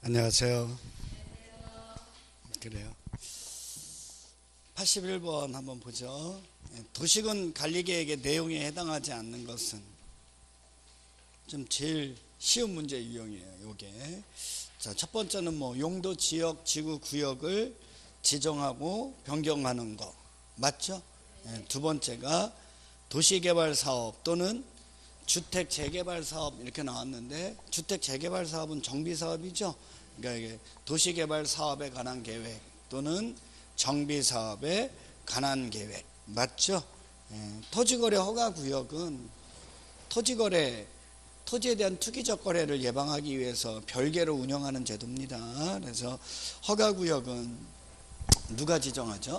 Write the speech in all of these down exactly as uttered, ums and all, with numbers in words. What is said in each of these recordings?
안녕하세요. 그래요. 팔십일 번 한번 보죠. 도시군 관리계획의 내용에 해당하지 않는 것은 좀 제일 쉬운 문제 유형이에요. 요게. 자, 첫 번째는 뭐 용도, 지역, 지구, 구역을 지정하고 변경하는 거 맞죠? 네, 두 번째가 도시개발 사업 또는 주택 재개발 사업 이렇게 나왔는데, 주택 재개발 사업은 정비 사업이죠. 그러니까 이게 도시개발 사업에 관한 계획 또는 정비 사업에 관한 계획 맞죠? 예, 토지거래 허가구역은 토지거래 토지에 대한 투기적 거래를 예방하기 위해서 별개로 운영하는 제도입니다. 그래서 허가구역은 누가 지정하죠?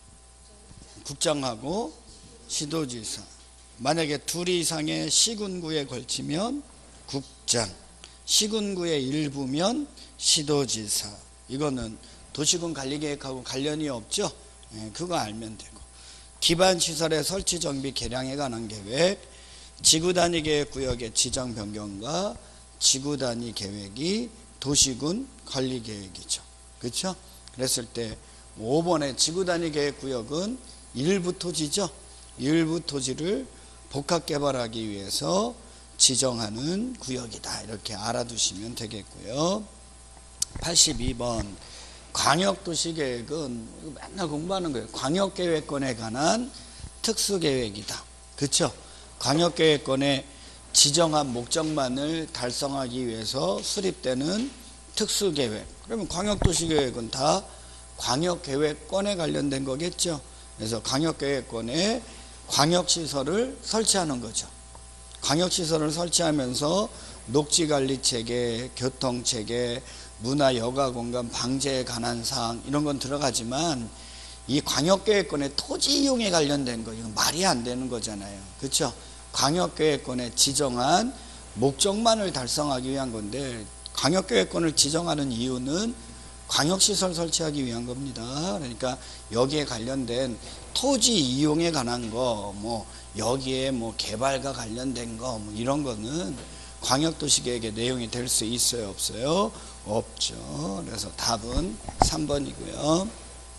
국장하고 시도지사. 만약에 둘 이상의 시군구에 걸치면 국장, 시군구의 일부면 시도지사. 이거는 도시군 관리계획하고 관련이 없죠. 예, 그거 알면 되고, 기반시설의 설치 정비 개량에 관한 계획, 지구단위 계획구역의 지정 변경과 지구단위 계획이 도시군 관리계획이죠. 그렇죠? 그랬을 때 오 번의 지구단위 계획구역은 일부 토지죠. 일부 토지를 복합개발하기 위해서 지정하는 구역이다. 이렇게 알아두시면 되겠고요. 팔십이 번 광역도시계획은 맨날 공부하는 거예요. 광역계획권에 관한 특수계획이다. 그렇죠? 광역계획권의 지정한 목적만을 달성하기 위해서 수립되는 특수계획. 그러면 광역도시계획은 다 광역계획권에 관련된 거겠죠. 그래서 광역계획권에 광역시설을 설치하는 거죠. 광역시설을 설치하면서 녹지관리체계, 교통체계, 문화 여가공간 방제에 관한 사항 이런 건 들어가지만, 이 광역계획권의 토지 이용에 관련된 거 이건 말이 안 되는 거잖아요. 그렇죠? 광역계획권에 지정한 목적만을 달성하기 위한 건데, 광역계획권을 지정하는 이유는 광역시설 설치하기 위한 겁니다. 그러니까 여기에 관련된 토지 이용에 관한 거, 뭐 여기에 뭐 개발과 관련된 거, 뭐 이런 거는 광역도시계획의 내용이 될 수 있어요, 없어요? 없죠. 그래서 답은 삼 번이고요.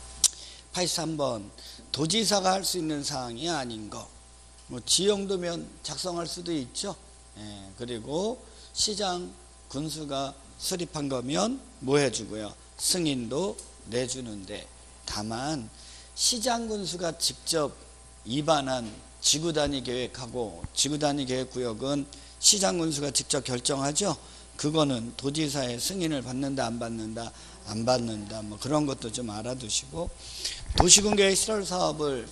팔십삼 번 도지사가 할 수 있는 사항이 아닌 거, 뭐 지형도면 작성할 수도 있죠. 예, 그리고 시장 군수가 수립한 거면 뭐 해주고요? 승인도 내주는데, 다만 시장 군수가 직접 입안한 지구단위 계획하고 지구단위 계획구역은 시장 군수가 직접 결정하죠. 그거는 도지사의 승인을 받는다 안 받는다 안 받는다 뭐 그런 것도 좀 알아두시고, 도시군 계획 실효 사업을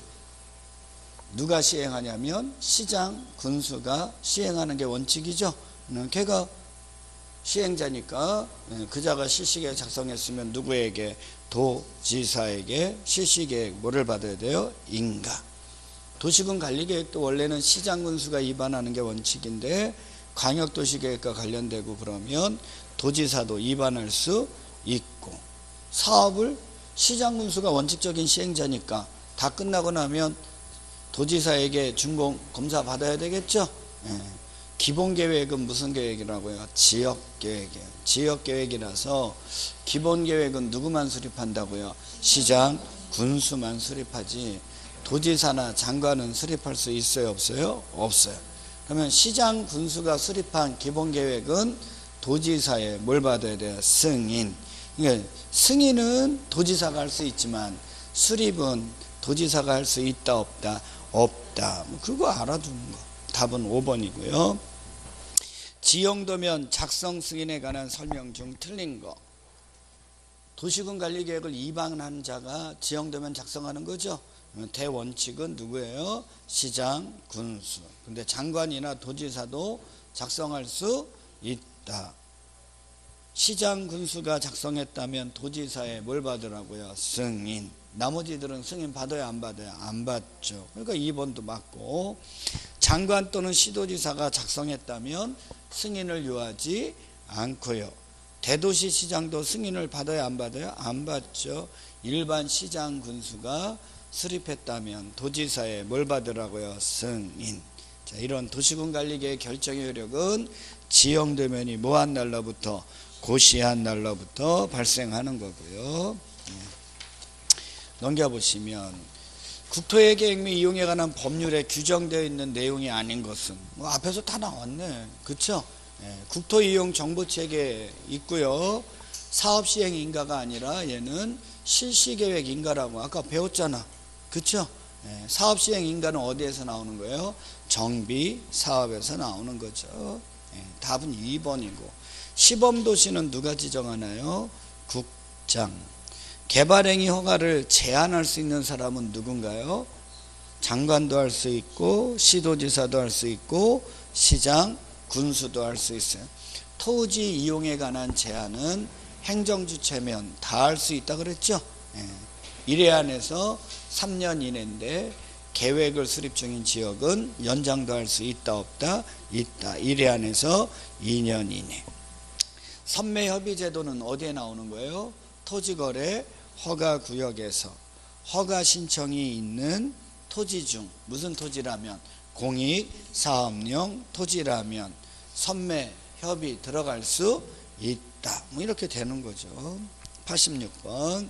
누가 시행하냐면 시장 군수가 시행하는 게 원칙이죠. 걔가 시행자니까 그자가 실시계획 작성했으면 누구에게? 도지사에게 실시계획 뭐를 받아야 돼요? 인가. 도시군 관리계획도 원래는 시장 군수가 입안하는 게 원칙인데, 광역도시계획과 관련되고 그러면 도지사도 입안할 수 있고, 사업을 시장 군수가 원칙적인 시행자니까 다 끝나고 나면 도지사에게 준공 검사 받아야 되겠죠. 예. 기본계획은 무슨 계획이라고요? 지역계획이에요. 지역계획이라서 기본계획은 누구만 수립한다고요? 시장 군수만 수립하지 도지사나 장관은 수립할 수 있어요, 없어요? 없어요. 그러면 시장 군수가 수립한 기본계획은 도지사에 뭘 받아야 돼요? 승인. 그러니까 승인은 도지사가 할 수 있지만 수립은 도지사가 할 수 있다 없다? 없다. 그거 알아두는 거. 답은 오 번이고요. 지형도면 작성 승인에 관한 설명 중 틀린 거. 도시군 관리계획을 입안한 자가 지형도면 작성하는 거죠. 대원칙은 누구예요? 시장 군수. 근데 장관이나 도지사도 작성할 수 있다. 시장 군수가 작성했다면 도지사에 뭘 받으라고요? 승인. 나머지들은 승인 받아요, 안 받아요? 안 받죠. 그러니까 이 번도 맞고, 장관 또는 시도지사가 작성했다면 승인을 요하지 않고요. 대도시 시장도 승인을 받아요, 안 받아요? 안 받죠. 일반 시장 군수가 수립했다면 도지사에 뭘 받으라고요? 승인. 자, 이런 도시군 관리계획 결정의 효력은 지형도면이 뭐한 날로부터? 고시한 날로부터 발생하는 거고요. 넘겨보시면 국토의 계획 및 이용에 관한 법률에 규정되어 있는 내용이 아닌 것은 뭐 앞에서 다 나왔네. 그쵸? 예, 국토 이용 정보 체계 있고요. 사업 시행 인가가 아니라 얘는 실시 계획 인가라고 아까 배웠잖아. 그쵸? 예, 사업 시행 인가는 어디에서 나오는 거예요? 정비 사업에서 나오는 거죠. 예, 답은 이 번이고 시범 도시는 누가 지정하나요? 국장. 개발행위 허가를 제한할 수 있는 사람은 누군가요? 장관도 할 수 있고 시도지사도 할 수 있고 시장, 군수도 할 수 있어요. 토지 이용에 관한 제한은 행정주체면 다 할 수 있다 그랬죠. 예. 일 회 안에서 삼 년 이내인데 계획을 수립 중인 지역은 연장도 할 수 있다 없다? 있다. 일 회 안에서 이 년 이내. 선매협의제도는 어디에 나오는 거예요? 토지거래 허가구역에서 허가 신청이 있는 토지 중 무슨 토지라면 공익 사업용 토지라면 선매협의 들어갈 수 있다. 뭐 이렇게 되는 거죠. 팔십육 번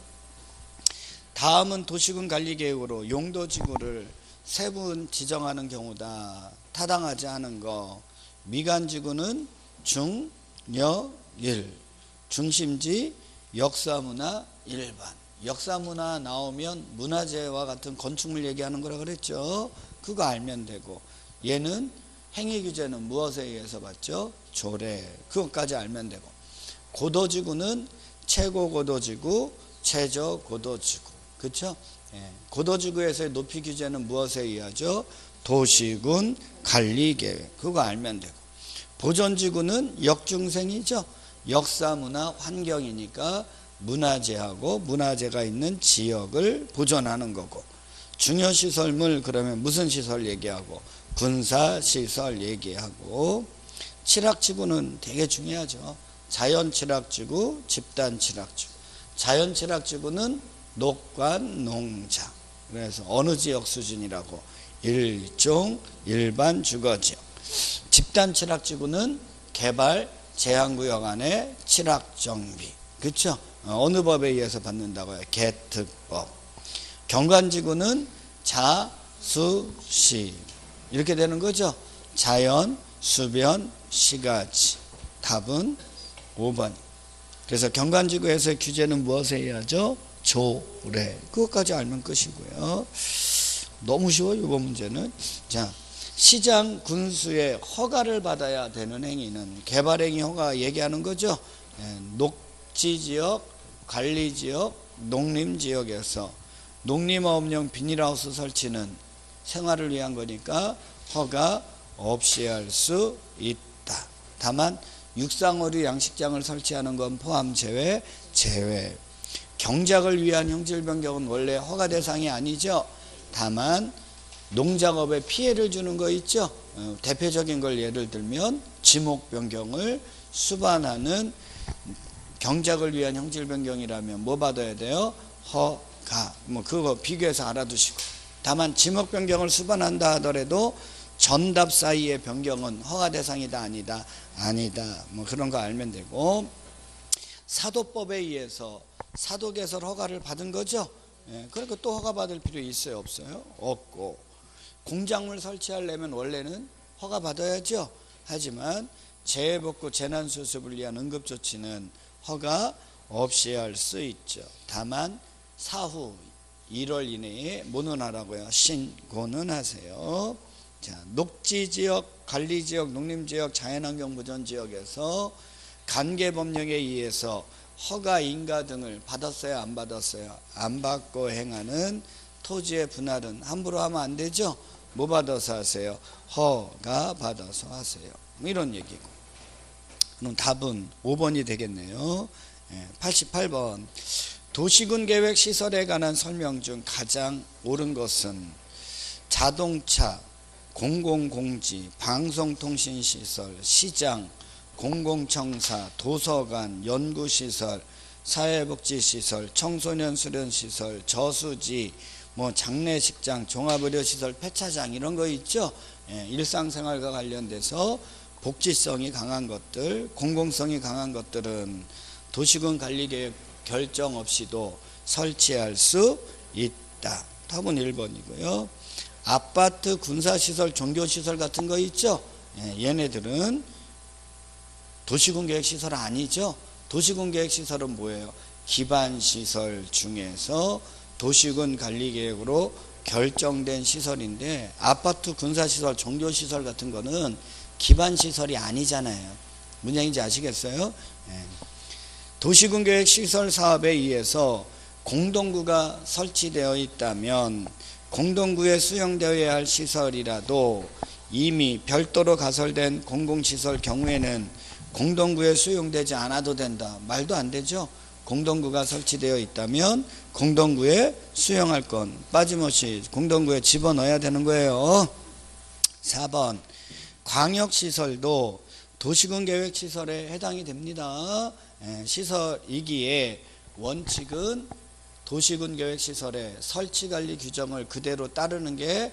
다음은 도시군 관리계획으로 용도지구를 세분 지정하는 경우다. 타당하지 않은 거. 미관지구는 중, 여, 일. 중심지 역사문화 일반. 역사문화 나오면 문화재와 같은 건축물 얘기하는 거라 그랬죠. 그거 알면 되고 얘는 행위규제는 무엇에 의해서 받죠? 조례. 그것까지 알면 되고 고도지구는 최고고도지구 최저고도지구. 그렇죠? 예. 고도지구에서의 높이 규제는 무엇에 의하죠? 도시군 관리계획. 그거 알면 되고 보존지구는 역중생이죠. 역사문화 환경이니까 문화재하고 문화재가 있는 지역을 보존하는 거고 중요시설물 그러면 무슨 시설 얘기하고 군사시설 얘기하고 칠학지구는 되게 중요하죠. 자연칠학지구 집단칠학지구. 자연칠학지구는 녹관 농장. 그래서 어느 지역 수준이라고 일종 일반 주거지역. 집단칠학지구는 개발 제한구역 안에 칠학정비. 그렇죠? 어느 법에 의해서 받는다고요? 개특법. 경관지구는 자수시 이렇게 되는 거죠. 자연, 수변, 시가지. 답은 오 번. 그래서 경관지구에서의 규제는 무엇에 의하죠? 조례. 그것까지 알면 끝이고요. 너무 쉬워요 이번 문제는. 자, 시장 군수의 허가를 받아야 되는 행위는 개발행위 허가 얘기하는 거죠. 녹지지역, 관리지역, 농림지역에서 농림업용 비닐하우스 설치는 생활을 위한 거니까 허가 없이 할 수 있다. 다만 육상어류 양식장을 설치하는 건 포함 제외, 제외. 경작을 위한 형질 변경은 원래 허가 대상이 아니죠. 다만 농작업에 피해를 주는 거 있죠. 어, 대표적인 걸 예를 들면 지목 변경을 수반하는 경작을 위한 형질 변경이라면 뭐 받아야 돼요? 허가. 뭐 그거 비교해서 알아두시고. 다만 지목 변경을 수반한다 하더라도 전답 사이의 변경은 허가 대상이다 아니다 아니다 뭐 그런 거 알면 되고 사도법에 의해서 사도개설 허가를 받은 거죠. 예, 그러니까 또 허가 받을 필요 있어요 없어요? 없고 공작물 설치하려면 원래는 허가 받아야죠. 하지만 재해복구 재난수습을 위한 응급조치는 허가 없이 할 수 있죠. 다만 사후 일 월 이내에 뭐는 하라고요? 신고는 하세요. 자, 녹지지역, 관리지역, 농림지역, 자연환경보전지역에서 관계법령에 의해서 허가, 인가 등을 받았어요? 안 받았어요? 안 받고 행하는 토지의 분할은 함부로 하면 안 되죠? 뭐 받아서 하세요? 허가 받아서 하세요. 이런 얘기고. 그럼 답은 오 번이 되겠네요. 팔십팔 번 도시군 계획 시설에 관한 설명 중 가장 옳은 것은 자동차, 공공공지, 방송통신시설, 시장, 공공청사, 도서관, 연구시설, 사회복지시설, 청소년 수련시설, 저수지, 뭐 장례식장, 종합의료시설, 폐차장 이런 거 있죠. 예, 일상생활과 관련돼서 복지성이 강한 것들, 공공성이 강한 것들은 도시군 관리계획 결정 없이도 설치할 수 있다. 답은 일 번이고요. 아파트, 군사시설, 종교시설 같은 거 있죠. 예, 얘네들은 도시군 계획시설 아니죠. 도시군 계획시설은 뭐예요? 기반시설 중에서 도시군 관리계획으로 결정된 시설인데, 아파트, 군사시설, 종교시설 같은 거는 기반시설이 아니잖아요. 무슨 얘기인지 아시겠어요? 예. 도시군 계획시설 사업에 의해서 공동구가 설치되어 있다면 공동구에 수용되어야 할 시설이라도 이미 별도로 가설된 공공시설 경우에는 공동구에 수용되지 않아도 된다. 말도 안 되죠. 공동구가 설치되어 있다면 공동구에 수용할 건 빠짐없이 공동구에 집어넣어야 되는 거예요. 사 번 광역시설도 도시군 계획시설에 해당이 됩니다. 시설이기에 원칙은 도시군 계획시설의 설치관리 규정을 그대로 따르는 게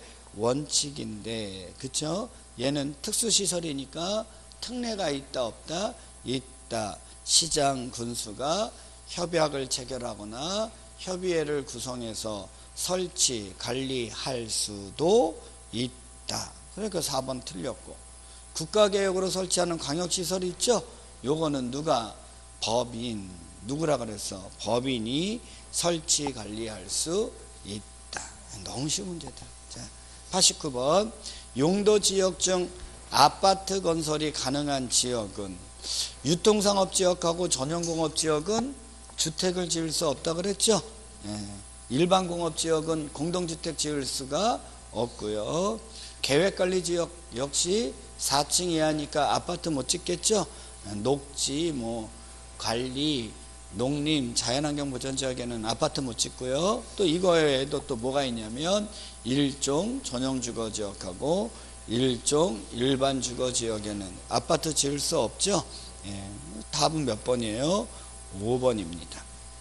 원칙인데, 그쵸? 얘는 특수시설이니까 특례가 있다 없다? 있다. 시장, 군수가 협약을 체결하거나 협의회를 구성해서 설치, 관리할 수도 있다. 그러니까 사 번 틀렸고, 국가계획으로 설치하는 광역시설이 있죠? 요거는 누가? 법인. 누구라 그랬어? 법인이 설치 관리할 수 있다. 너무 쉬운 문제다. 자, 팔십구 번 용도지역 중 아파트 건설이 가능한 지역은, 유통상업지역하고 전용공업지역은 주택을 지을 수 없다 그랬죠. 예. 일반공업지역은 공동주택 지을 수가 없고요. 계획관리지역 역시 사 층 이하니까 아파트 못 짓겠죠. 녹지, 뭐 관리, 농림, 자연환경 보전 지역에는 아파트 못 짓고요. 또 이거 외에도 또 뭐가 있냐면 일종 전용주거지역하고 일종 일반 주거지역에는 아파트 지을 수 없죠. 예, 답은 몇 번이에요? 오 번입니다.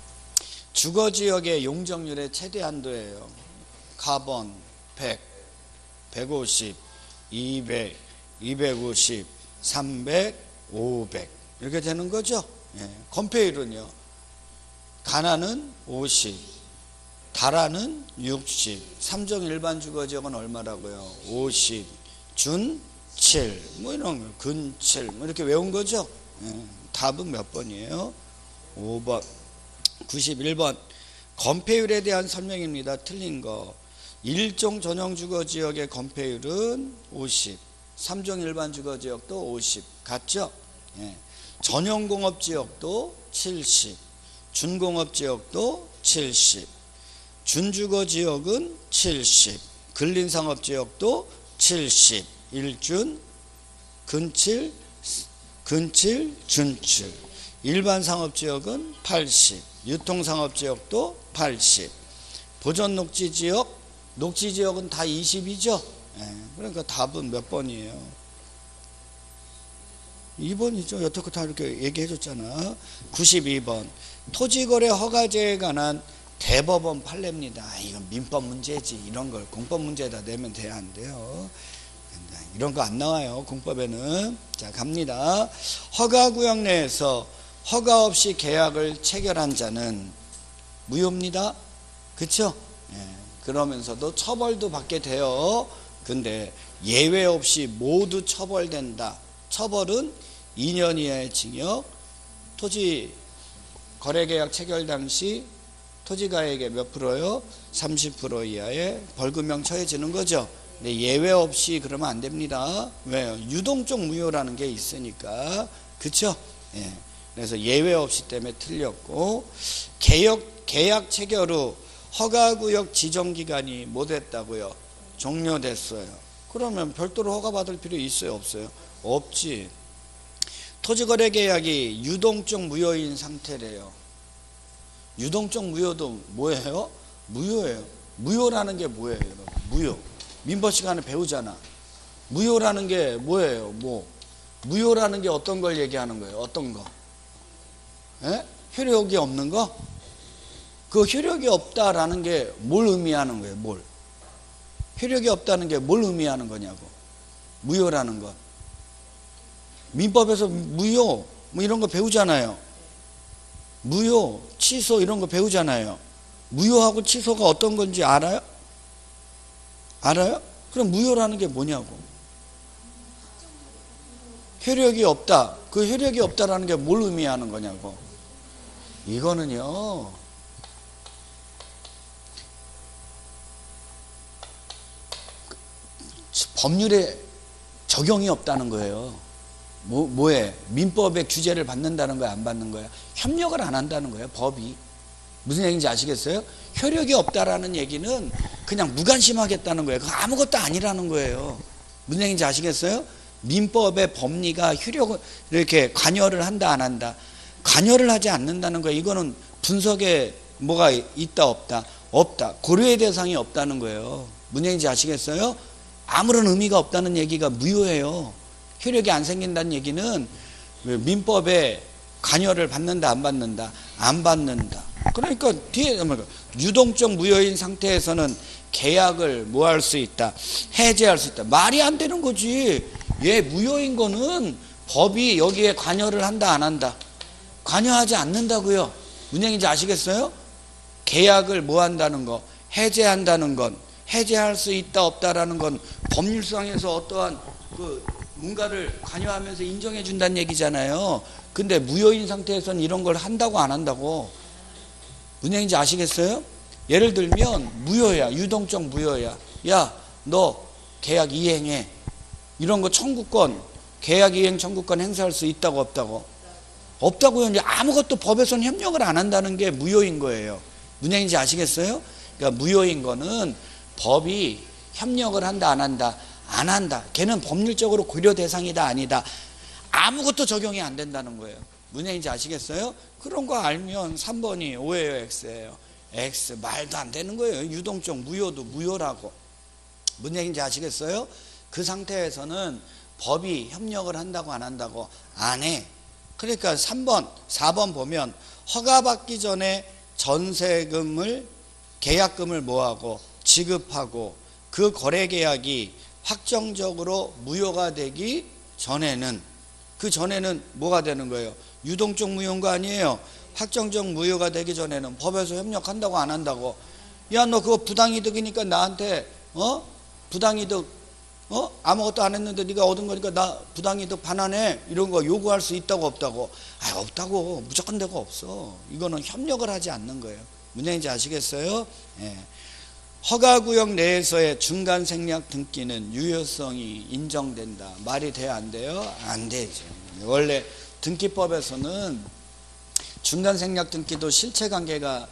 주거지역의 용적률의 최대 한도예요. 카본 백, 백오십, 이백, 이백오십, 삼백, 오백 이렇게 되는 거죠. 예, 건폐율은요. 가나는 오십, 다라는 육십, 삼종 일반 주거지역은 얼마라고요? 오십, 준 칠, 뭐 이런 거, 근 칠, 뭐 이렇게 외운 거죠. 예, 답은 몇 번이에요? 오 번. 구십일 번 건폐율에 대한 설명입니다. 틀린 거. 일종 전용 주거지역의 건폐율은 오십, 삼종 일반 주거지역도 오십 같죠? 예. 전용공업지역도 칠십, 준공업지역도 칠십, 준주거지역은 칠십, 근린상업지역도 칠십, 일준, 근칠, 근칠, 준칠, 일반상업지역은 팔십, 유통상업지역도 팔십, 보전녹지지역, 녹지지역은 다 이십이죠. 예, 그러니까 답은 몇 번이에요? 이 번이죠. 여태껏 다 이렇게 얘기해 줬잖아. 구십이 번 토지거래 허가제에 관한 대법원 판례입니다. 이건 민법 문제지. 이런 걸 공법 문제에다 내면 돼야 안 돼요. 이런 거 안 나와요. 공법에는. 자, 갑니다. 허가구역 내에서 허가 없이 계약을 체결한 자는 무효입니다. 그쵸? 예, 그러면서도 처벌도 받게 돼요. 근데 예외 없이 모두 처벌된다. 처벌은 이 년 이하의 징역, 토지 거래계약 체결 당시 토지가액의 몇 프로요? 삼십 퍼센트 이하의 벌금형 처해지는 거죠. 근데 예외 없이 그러면 안 됩니다. 왜요? 유동적 무효라는 게 있으니까. 그쵸? 예. 그래서 예외 없이 때문에 틀렸고, 개역, 계약 체결 후 허가구역 지정기간이 뭐 됐다고요? 종료됐어요. 그러면 별도로 허가받을 필요 있어요? 없어요? 없지. 토지거래 계약이 유동적 무효인 상태래요. 유동적 무효도 뭐예요? 무효예요. 무효라는 게 뭐예요, 여러분? 무효. 민법 시간에 배우잖아. 무효라는 게 뭐예요? 뭐? 무효라는 게 어떤 걸 얘기하는 거예요? 어떤 거? 예? 효력이 없는 거? 그 효력이 없다라는 게 뭘 의미하는 거예요? 뭘? 효력이 없다는 게 뭘 의미하는 거냐고. 무효라는 것. 민법에서 무효 뭐 이런 거 배우잖아요. 무효, 취소 이런 거 배우잖아요. 무효하고 취소가 어떤 건지 알아요? 알아요? 그럼 무효라는 게 뭐냐고. 효력이 없다. 그 효력이 없다라는 게 뭘 의미하는 거냐고. 이거는요, 법률에 적용이 없다는 거예요. 뭐, 뭐에? 민법의 규제를 받는다는 거야, 안 받는 거야? 협력을 안 한다는 거예요, 법이. 무슨 얘기인지 아시겠어요? 효력이 없다라는 얘기는 그냥 무관심하겠다는 거예요. 그거 아무것도 아니라는 거예요. 무슨 얘기인지 아시겠어요? 민법의 법리가 효력을 이렇게 관여를 한다, 안 한다. 관여를 하지 않는다는 거예요. 이거는 분석에 뭐가 있다, 없다? 없다. 고려의 대상이 없다는 거예요. 무슨 얘기인지 아시겠어요? 아무런 의미가 없다는 얘기가 무효예요. 효력이 안 생긴다는 얘기는 민법에 관여를 받는다, 안 받는다? 안 받는다. 그러니까 뒤에 유동적 무효인 상태에서는 계약을 뭐 할 수 있다? 해제할 수 있다. 말이 안 되는 거지. 얘 무효인 거는 법이 여기에 관여를 한다, 안 한다? 관여하지 않는다고요. 무슨 얘기인지 아시겠어요? 계약을 뭐 한다는 거? 해제한다는 건, 해제할 수 있다, 없다라는 건 법률상에서 어떠한 그 뭔가를 관여하면서 인정해 준다는 얘기잖아요. 근데 무효인 상태에서는 이런 걸 한다고, 안 한다고? 무슨 얘기인지 아시겠어요? 예를 들면 무효야. 유동적 무효야. 야, 너 계약 이행해. 이런 거 청구권, 계약 이행 청구권 행사할 수 있다고, 없다고? 없다고요. 이제 아무것도 법에서는 협력을 안 한다는 게 무효인 거예요. 무슨 얘기인지 아시겠어요? 그러니까 무효인 거는 법이 협력을 한다, 안 한다? 안 한다. 걔는 법률적으로 고려 대상이다, 아니다? 아무것도 적용이 안 된다는 거예요. 무슨 얘기인지 아시겠어요? 그런 거 알면 삼 번이 오예요, X예요? X. 말도 안 되는 거예요. 유동적 무효도 무효라고. 무슨 얘기인지 아시겠어요? 그 상태에서는 법이 협력을 한다고, 안 한다고? 안 해. 그러니까 삼 번, 사 번 보면 허가받기 전에 전세금을, 계약금을 뭐하고 지급하고 그 거래계약이 확정적으로 무효가 되기 전에는, 그 전에는 뭐가 되는 거예요? 유동적 무효인 거 아니에요? 확정적 무효가 되기 전에는 법에서 협력한다고, 안 한다고? 야, 너 그거 부당이득이니까 나한테 어? 부당이득 어? 아무것도 안 했는데 네가 얻은 거니까 나 부당이득 반환해. 이런 거 요구할 수 있다고, 없다고? 아, 없다고. 무조건 데가 없어. 이거는 협력을 하지 않는 거예요. 무슨 얘기인지 아시겠어요? 예. 허가구역 내에서의 중간생략 등기는 유효성이 인정된다. 말이 돼요, 안 돼요? 안 되죠. 원래 등기법에서는 중간생략 등기도 실체관계가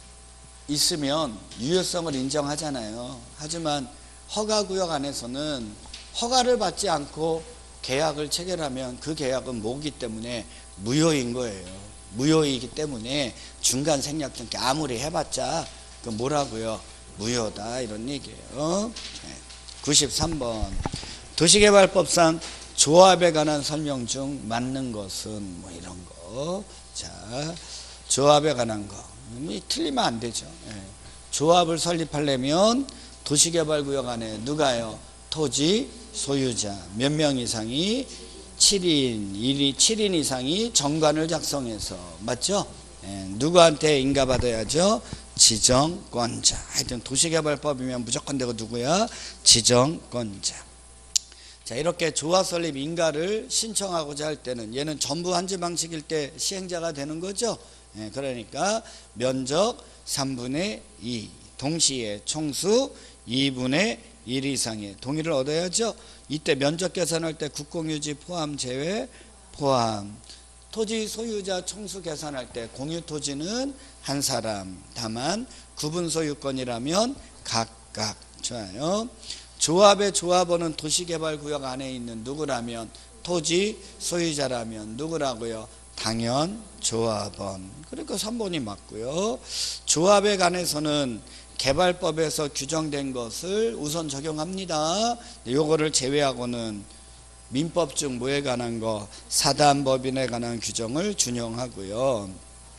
있으면 유효성을 인정하잖아요. 하지만 허가구역 안에서는 허가를 받지 않고 계약을 체결하면 그 계약은 뭐기 때문에 무효인 거예요. 무효이기 때문에 중간생략 등기 아무리 해봤자 그 뭐라고요? 무효다, 이런 얘기예요. 구십삼 번 도시개발법상 조합에 관한 설명 중 맞는 것은 뭐 이런 거. 자, 조합에 관한 거 틀리면 안 되죠. 조합을 설립하려면 도시개발구역 안에 누가요? 토지 소유자 몇 명 이상이 칠 인, 칠 인 이상이 정관을 작성해서, 맞죠? 누구한테 인가받아야죠? 지정권자. 하여튼 도시개발법이면 무조건 되고 누구야? 지정권자. 자, 이렇게 조합 설립 인가를 신청하고자 할 때는 얘는 전부 한지 방식일 때 시행자가 되는 거죠. 예, 그러니까 면적 삼분의 이, 동시에 총수 이분의 일 이상의 동의를 얻어야죠. 이때 면적 계산할 때 국공유지 포함 제외 포함. 토지 소유자 총수 계산할 때 공유토지는 한 사람, 다만 구분 소유권이라면 각각. 좋아요. 조합의 조합원은 도시개발구역 안에 있는 누구라면? 토지 소유자라면 누구라고요? 당연 조합원. 그러니까 삼 번이 맞고요. 조합에 관해서는 개발법에서 규정된 것을 우선 적용합니다. 요거를 제외하고는 민법 중 뭐에 관한 거? 사단법인에 관한 규정을 준용하고요.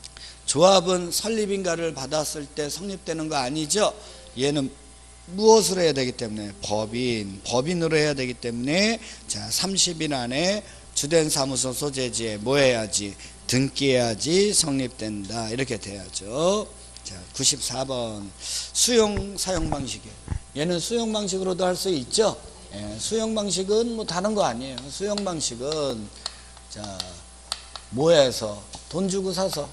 조합은 설립인가를 받았을 때 성립되는 거 아니죠? 얘는 무엇으로 해야 되기 때문에? 법인. 법인으로 해야 되기 때문에 자, 삼십 일 안에 주된 사무소 소재지에 뭐 해야지? 등기해야지 성립된다. 이렇게 돼야죠. 자, 구십사 번 수용 사용 방식이에요. 얘는 수용 방식으로도 할 수 있죠. 예, 수용 방식은 뭐 다른 거 아니에요. 수용 방식은 자, 뭐해서 돈 주고 사서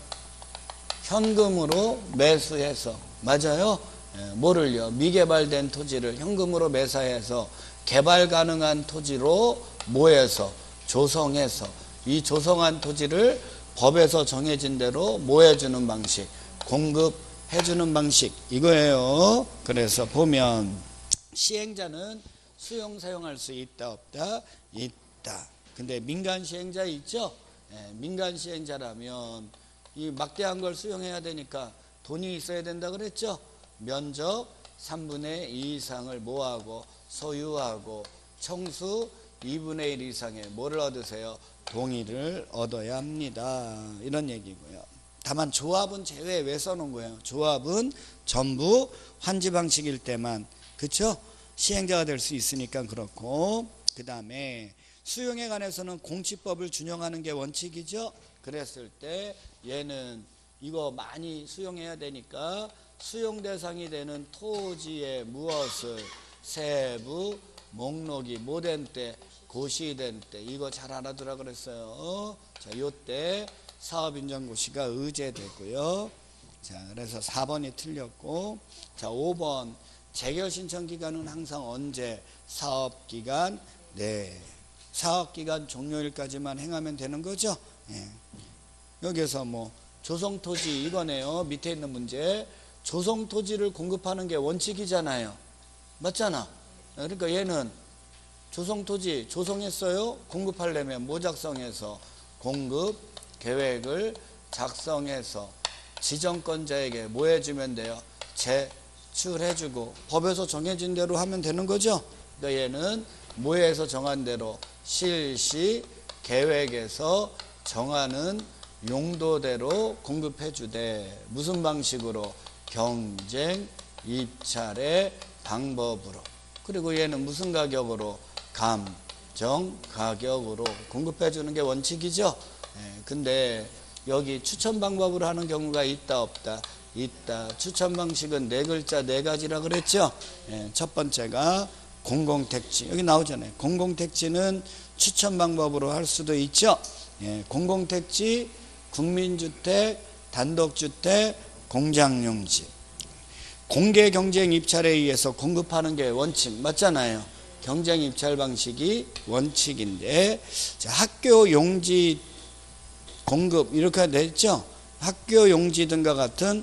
현금으로 매수해서 맞아요. 예, 뭐를요? 미개발된 토지를 현금으로 매사해서 개발 가능한 토지로 뭐해서 조성해서 이 조성한 토지를 법에서 정해진 대로 뭐해주는 방식, 공급해주는 방식 이거예요. 그래서 보면 시행자는 수용 사용할 수 있다 없다? 있다. 근데 민간 시행자 있죠? 예, 민간 시행자라면 이 막대한 걸 수용해야 되니까 돈이 있어야 된다 그랬죠? 면적 삼분의 이 이상을 뭐하고 소유하고 청수 이분의 일 이상의 뭐를 얻으세요? 동의를 얻어야 합니다. 이런 얘기고요. 다만 조합은 제외. 왜 써놓은 거예요? 조합은 전부 환지 방식일 때만, 그쵸? 시행자가 될 수 있으니까 그렇고, 그 다음에 수용에 관해서는 공치법을 준용하는 게 원칙이죠. 그랬을 때 얘는 이거 많이 수용해야 되니까 수용 대상이 되는 토지의 무엇을 세부 목록이 뭐 된 때, 고시된 때, 이거 잘 알아두라 그랬어요. 자, 요때 사업인정고시가 의제되고요. 자, 그래서 사 번이 틀렸고, 자, 오 번 재결신청 기간은 항상 언제? 사업기간, 네, 사업기간 종료일까지만 행하면 되는 거죠. 예. 여기서 뭐 조성토지 이거네요. 밑에 있는 문제. 조성토지를 공급하는 게 원칙이잖아요. 맞잖아. 그러니까 얘는 조성토지 조성했어요. 공급하려면 뭐 작성해서? 공급 계획을 작성해서 지정권자에게 뭐 해주면 돼요? 제출해주고 법에서 정해진 대로 하면 되는 거죠. 그러니까 얘는 뭐에서 정한 대로? 실시 계획에서 정하는 용도대로 공급해주되 무슨 방식으로? 경쟁 입찰의 방법으로. 그리고 얘는 무슨 가격으로? 감정 가격으로 공급해주는 게 원칙이죠. 예, 근데 여기 추천 방법으로 하는 경우가 있다 없다? 있다. 추천 방식은 네 글자 네 가지라 그랬죠. 예, 첫 번째가 공공택지. 여기 나오잖아요. 공공택지는 추천 방법으로 할 수도 있죠. 예, 공공택지, 국민주택, 단독주택, 공장용지. 공개 경쟁 입찰에 의해서 공급하는 게 원칙 맞잖아요. 경쟁 입찰 방식이 원칙인데, 자, 학교 용지 공급 이렇게 됐죠. 학교 용지 등과 같은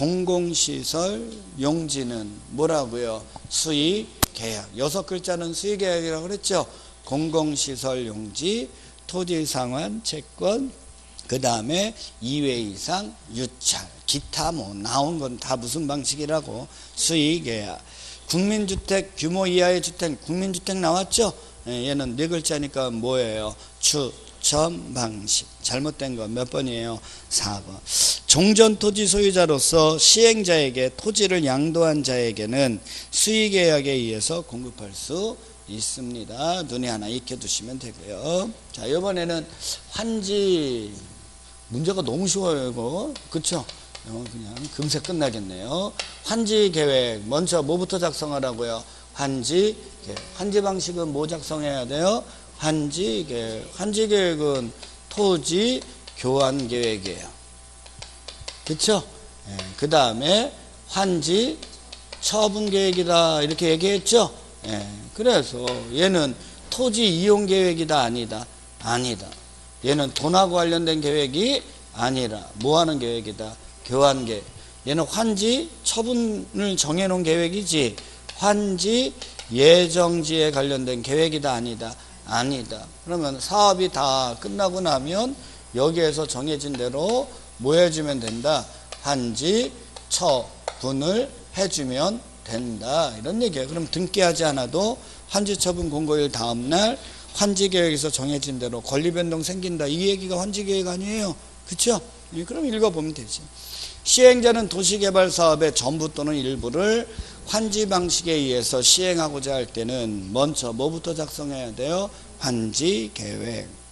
공공시설 용지는 뭐라고요? 수의 계약. 여섯 글자는 수의 계약이라고 그랬죠. 공공시설 용지, 토지 상환 채권, 그 다음에 이 회 이상 유찰, 기타 뭐 나온 건 다 무슨 방식이라고? 수의 계약. 국민주택 규모 이하의 주택, 국민주택 나왔죠? 예, 얘는 네 글자니까 뭐예요? 추천 방식. 잘못된 거 몇 번이에요? 사 번. 종전토지 소유자로서 시행자에게 토지를 양도한 자에게는 수의계약에 의해서 공급할 수 있습니다. 눈에 하나 익혀두시면 되고요. 자, 이번에는 환지. 문제가 너무 쉬워요 이거. 그쵸? 어, 그냥 금세 끝나겠네요. 환지 계획 먼저 뭐부터 작성하라고요? 환지 계획. 환지 방식은 뭐 작성해야 돼요? 환지 계획. 환지 계획은 토지 교환 계획이에요. 그쵸? 예, 그 다음에 환지 처분 계획이다 이렇게 얘기했죠. 예, 그래서 얘는 토지 이용 계획이다 아니다? 아니다. 얘는 돈하고 관련된 계획이 아니라 뭐 하는 계획이다? 교환 계획. 얘는 환지 처분을 정해놓은 계획이지 환지 예정지에 관련된 계획이다 아니다? 아니다. 그러면 사업이 다 끝나고 나면 여기에서 정해진 대로 뭐 해주면 된다? 환지 처분을 해주면 된다. 이런 얘기예요. 그럼 등기하지 않아도 환지 처분 공고일 다음날 환지 계획에서 정해진 대로 권리 변동 생긴다. 이 얘기가 환지 계획 아니에요. 그쵸? 예, 그럼 읽어보면 되지. 시행자는 도시개발 사업의 전부 또는 일부를 환지 방식에 의해서 시행하고자 할 때는 먼저 뭐부터 작성해야 돼요? 환지 계획.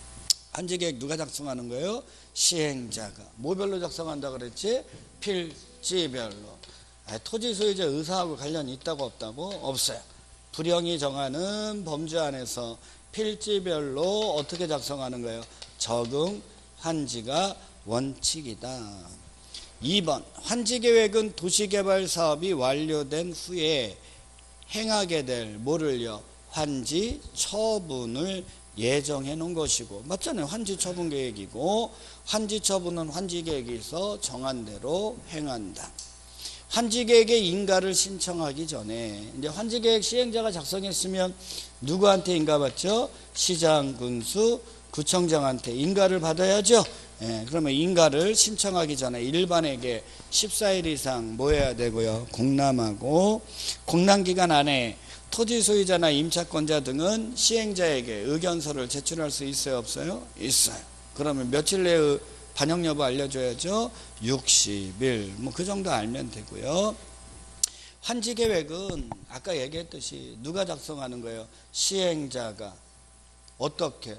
환지계획 누가 작성하는 거예요? 시행자가. 뭐별로 작성한다 그랬지? 필지별로. 토지 소유자 의사하고 관련이 있다고 없다고? 없어요. 불형이 정하는 범주 안에서 필지별로 어떻게 작성하는 거예요? 적응 환지가 원칙이다. 이 번 환지계획은 도시개발 사업이 완료된 후에 행하게 될 뭐를요? 환지 처분을 예정해 놓은 것이고, 맞잖아요. 환지 처분 계획이고, 환지 처분은 환지 계획에서 정한 대로 행한다. 환지 계획의 인가를 신청하기 전에 이제 환지 계획 시행자가 작성했으면 누구한테 인가 받죠? 시장, 군수, 구청장한테 인가를 받아야죠. 예, 그러면 인가를 신청하기 전에 일반에게 십사 일 이상 뭐 해야 되고요? 공람하고, 공람기간 안에 토지 소유자나 임차권자 등은 시행자에게 의견서를 제출할 수 있어요? 없어요? 있어요. 그러면 며칠 내에 반영 여부 알려줘야죠. 육십 일 뭐 그 정도 알면 되고요. 환지 계획은 아까 얘기했듯이 누가 작성하는 거예요? 시행자가. 어떻게?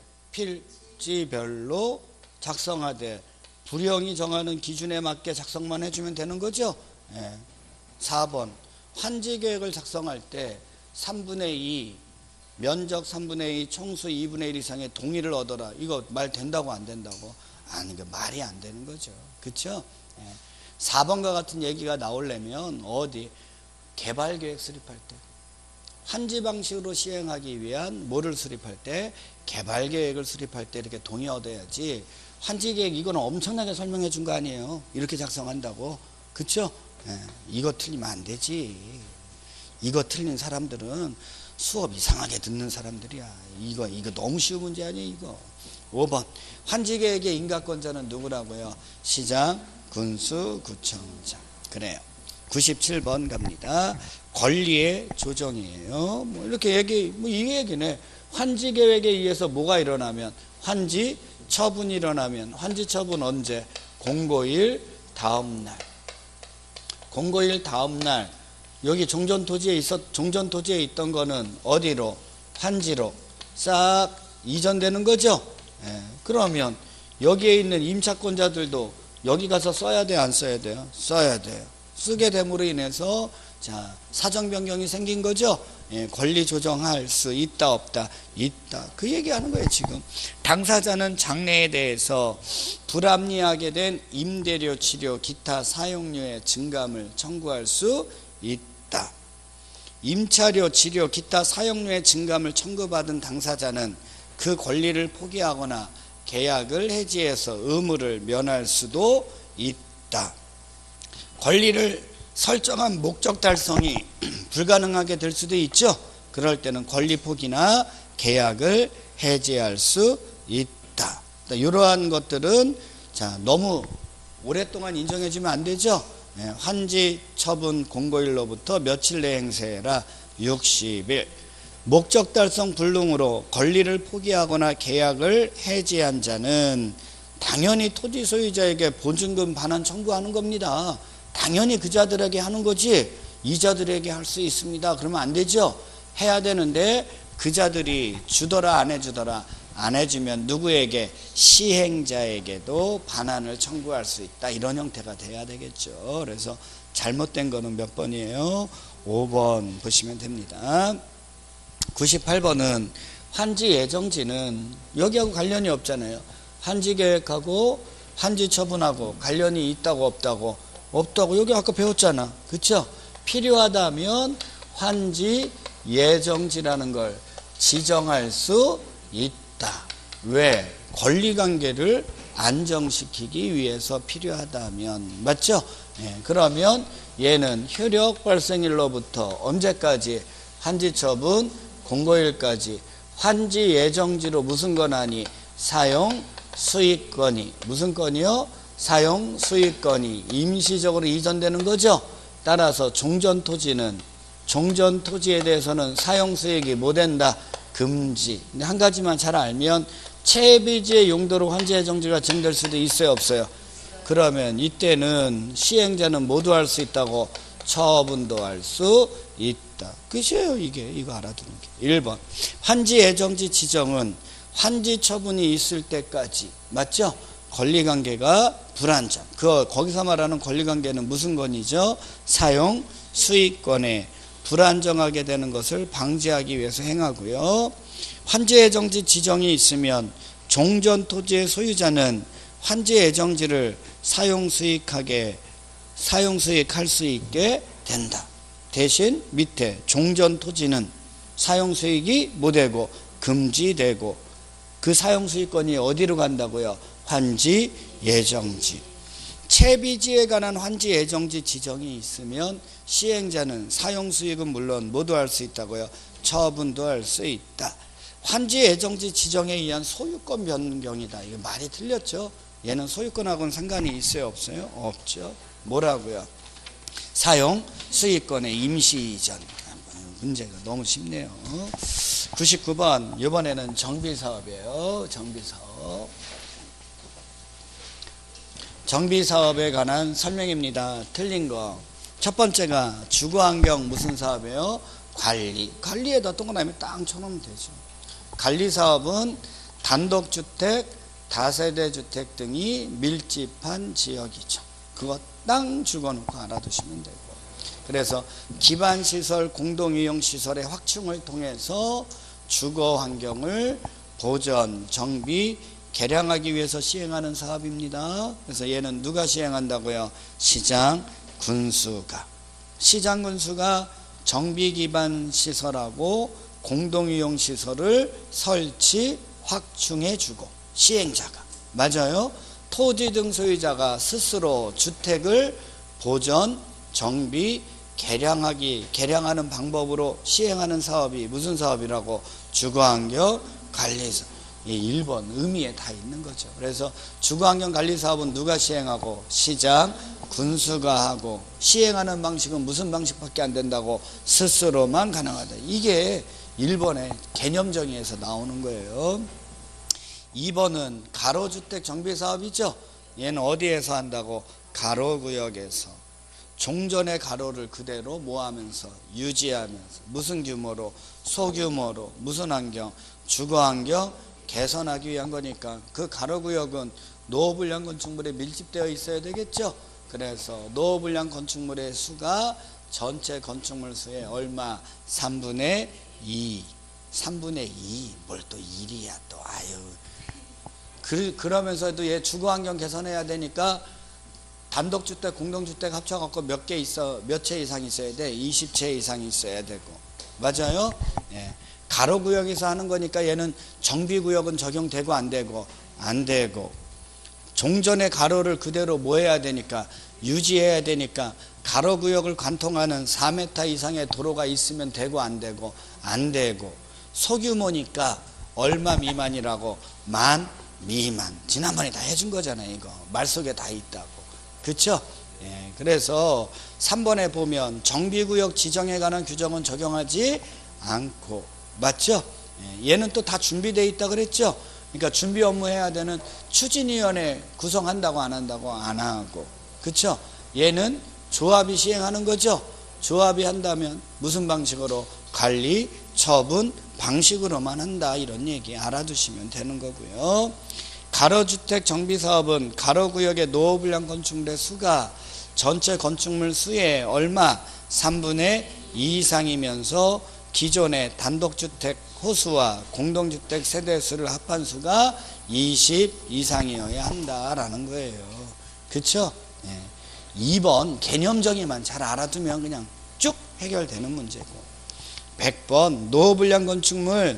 필지별로 작성하되 불형이 정하는 기준에 맞게 작성만 해주면 되는 거죠. 예. 사 번 환지 계획을 작성할 때 삼분의 이 면적 삼분의 이 총수 이분의 일 이상의 동의를 얻어라. 이거 말 된다고 안 된다고? 아니, 이거 말이 안 되는 거죠. 그렇죠? 예. 사 번과 같은 얘기가 나오려면 어디? 개발계획 수립할 때 환지 방식으로 시행하기 위한 뭐를 수립할 때? 개발계획을 수립할 때 이렇게 동의 얻어야지. 환지계획 이거는 엄청나게 설명해 준 거 아니에요? 이렇게 작성한다고. 그렇죠? 예. 이거 틀리면 안 되지. 이거 틀린 사람들은 수업 이상하게 듣는 사람들이야. 이거 이거 너무 쉬운 문제 아니에요 이거. 오 번 환지계획의 인가권자는 누구라고요? 시장, 군수, 구청장. 그래요. 구십칠 번 갑니다. 권리의 조정이에요. 뭐 이렇게 얘기, 뭐 이 얘기네. 환지계획에 의해서 뭐가 일어나면? 환지 처분이 일어나면. 환지 처분 언제? 공고일 다음 날. 공고일 다음 날. 여기 종전토지에 있었, 종전토지에 있던 거는 어디로? 환지로 싹 이전되는 거죠. 예, 그러면 여기에 있는 임차권자들도 여기 가서 써야 돼, 안 써야 돼요? 써야 돼요. 쓰게 됨으로 인해서 자 사정 변경이 생긴 거죠. 예, 권리 조정할 수 있다 없다? 있다. 그 얘기하는 거예요 지금. 당사자는 장래에 대해서 불합리하게 된 임대료, 치료, 기타 사용료의 증감을 청구할 수 있다. 임차료, 치료, 기타 사용료의 증감을 청구받은 당사자는 그 권리를 포기하거나 계약을 해지해서 의무를 면할 수도 있다. 권리를 설정한 목적 달성이 불가능하게 될 수도 있죠. 그럴 때는 권리 포기나 계약을 해지할 수 있다. 이러한 것들은 자 너무 오랫동안 인정해주면 안 되죠. 예, 환지 처분 공고일로부터 며칠 내 행세라 육십 일. 목적 달성 불능으로 권리를 포기하거나 계약을 해지한 자는 당연히 토지 소유자에게 보증금 반환 청구하는 겁니다. 당연히 그 자들에게 하는 거지 이자들에게 할 수 있습니다. 그러면 안 되죠. 해야 되는데 그 자들이 주더라 안 해주더라. 안 해주면 누구에게? 시행자에게도 반환을 청구할 수 있다. 이런 형태가 돼야 되겠죠. 그래서 잘못된 거는 몇 번이에요? 오 번 보시면 됩니다. 구십팔 번은 환지 예정지는 여기하고 관련이 없잖아요. 환지 계획하고 환지 처분하고 관련이 있다고 없다고? 없다고. 여기 아까 배웠잖아. 그쵸? 필요하다면 환지 예정지라는 걸 지정할 수 있다. 왜? 권리관계를 안정시키기 위해서 필요하다면. 맞죠? 예, 그러면 얘는 효력 발생일로부터 언제까지? 환지처분 공고일까지. 환지 예정지로 무슨 권한이? 사용 수익권이. 무슨 권이요? 사용 수익권이 임시적으로 이전되는 거죠. 따라서 종전토지는 종전토지에 대해서는 사용 수익이 뭐 된다? 금지. 근데 한 가지만 잘 알면 채비지의 용도로 환지 예정지가 정될 수도 있어요 없어요? 그러면 이때는 시행자는 모두 할 수 있다고? 처분도 할 수 있다. 끝이에요 이게. 이거 알아두는 게. 일 번 환지 예정지 지정은 환지 처분이 있을 때까지, 맞죠? 권리관계가 불안정. 그 거기서 말하는 권리관계는 무슨 권이죠? 사용 수익권에 불안정하게 되는 것을 방지하기 위해서 행하고요. 환지 예정지 지정이 있으면 종전 토지의 소유자는 환지 예정지를 사용 수익하게 사용 수익할 수 있게 된다. 대신 밑에 종전 토지는 사용 수익이 뭐되고 금지되고, 그 사용 수익권이 어디로 간다고요? 환지 예정지. 채비지에 관한 환지 예정지 지정이 있으면 시행자는 사용 수익은 물론 뭐도 할 수 있다고요? 처분도 할 수 있다. 환지 예정지 지정에 의한 소유권 변경이다. 이거 말이 틀렸죠? 얘는 소유권하고는 상관이 있어요, 없어요? 없죠. 뭐라고요? 사용 수익권의 임시 이전. 문제가 너무 쉽네요. 구십구 번, 이번에는 정비사업이에요. 정비사업. 정비사업에 관한 설명입니다. 틀린 거. 첫 번째가 주거환경 무슨 사업이에요? 관리. 관리에다 동그라미 딱 쳐놓으면 되죠. 관리사업은 단독주택, 다세대주택 등이 밀집한 지역이죠. 그거 땅 죽어놓고 알아두시면 되고. 그래서 기반시설, 공동이용시설의 확충을 통해서 주거환경을 보전, 정비, 개량하기 위해서 시행하는 사업입니다. 그래서 얘는 누가 시행한다고요? 시장, 군수가. 시장, 군수가 정비기반시설하고 공동이용시설을 설치, 확충해주고, 시행자가. 맞아요? 토지 등 소유자가 스스로 주택을 보전, 정비, 개량하기, 개량하는 방법으로 시행하는 사업이 무슨 사업이라고? 주거환경 관리사업. 이 일 번 의미에 다 있는 거죠. 그래서 주거환경 관리사업은 누가 시행하고? 시장, 군수가 하고, 시행하는 방식은 무슨 방식밖에 안 된다고? 스스로만 가능하다. 이게 일 번의 개념정의에서 나오는 거예요. 이 번은 가로주택 정비사업이죠. 얘는 어디에서 한다고? 가로구역에서. 종전의 가로를 그대로 뭐하면서? 유지하면서. 무슨 규모로? 소규모로. 무슨 환경? 주거환경 개선하기 위한 거니까. 그 가로구역은 노후불량 건축물에 밀집되어 있어야 되겠죠. 그래서 노후불량 건축물의 수가 전체 건축물 수의 얼마? 삼분의 이. 삼분의 이. 뭘 또 일이야 또. 아유. 그, 그러면서도 얘 주거환경 개선해야 되니까 단독주택, 공동주택 합쳐갖고 몇 개 있어, 몇 채 이상 있어야 돼? 이십 채 이상 있어야 되고. 맞아요? 예. 가로구역에서 하는 거니까 얘는 정비구역은 적용되고 안 되고, 안 되고. 종전의 가로를 그대로 뭐 해야 되니까? 유지해야 되니까 가로구역을 관통하는 사 미터 이상의 도로가 있으면 되고 안 되고, 안 되고. 소규모니까 얼마 미만이라고? 만 미만. 지난번에 다 해준 거잖아요, 이거. 말 속에 다 있다고. 그쵸? 예, 그래서 삼 번에 보면 정비구역 지정에 관한 규정은 적용하지 않고. 맞죠? 예, 얘는 또 다 준비되어 있다 그랬죠? 그러니까 준비 업무 해야 되는 추진위원회 구성한다고 안 한다고? 안 하고. 그쵸? 얘는 조합이 시행하는 거죠? 조합이 한다면 무슨 방식으로? 관리, 처분 방식으로만 한다. 이런 얘기 알아두시면 되는 거고요. 가로주택 정비사업은 가로구역의 노후불량 건축물의 수가 전체 건축물 수의 얼마? 삼분의 이 이상이면서 기존의 단독주택 호수와 공동주택 세대수를 합한 수가 이십 이상이어야 한다라는 거예요. 그쵸? 예. 이 번 개념정의만 잘 알아두면 그냥 쭉 해결되는 문제고. 백 번 노후불량 건축물